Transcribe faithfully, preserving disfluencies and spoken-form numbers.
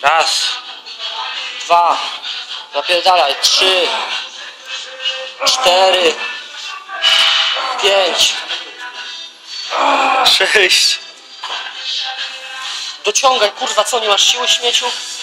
Raz, dwa, zapierdalaj, trzy, cztery, pięć, sześć. Dociągaj, kurwa, co, nie masz siły, śmieciu?